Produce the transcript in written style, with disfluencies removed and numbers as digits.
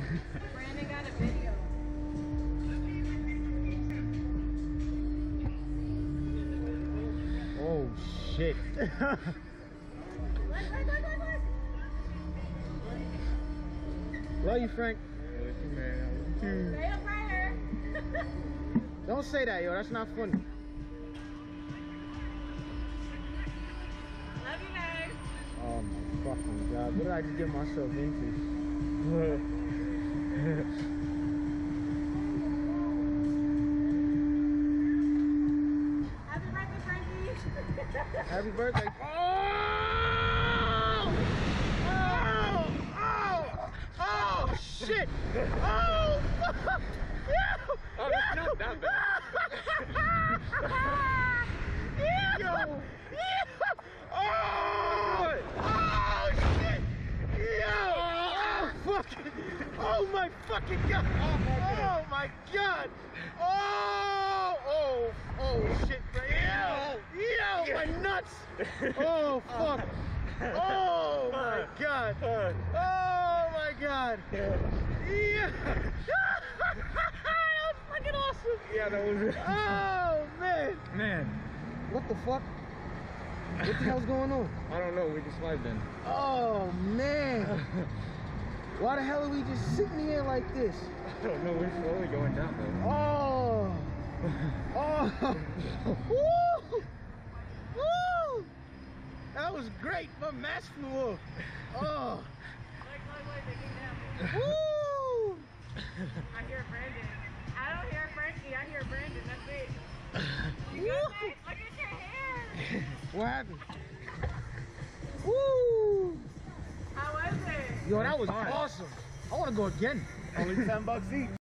Brandon got a video. Oh shit. Love you, Frank. Stay up right here. Don't say that, yo. That's not funny. Love you guys. Oh my fucking god. What did I just get myself into? Happy birthday, Frankie. Happy birthday. Oh! Oh, shit! Oh, fuck! Oh, that's not that bad. Yo! Oh! Oh, shit! Yo! Oh, fuck! Oh, my fucking god! Oh, my god! Oh, shit! Yo, my nuts! Oh, fuck! Oh, my god! Oh, my god! Yeah! That was fucking awesome! Yeah, that was it. Oh, man! Man, What the fuck? What the hell's going on? I don't know. We just vibed in. Oh, man! Why the hell are we just sitting here like this? I don't know. We're slowly going down though. Oh! Oh! Woo! Woo! That was great. My mask flew off. Oh! Wait, they came down. Woo! I hear Brandon. I don't hear Frankie, I hear Brandon, that's it. You Woo! good, babe? Look at your hair. What happened? Woo! How was it? Yo, that was awesome. I want to go again. Only $10 each.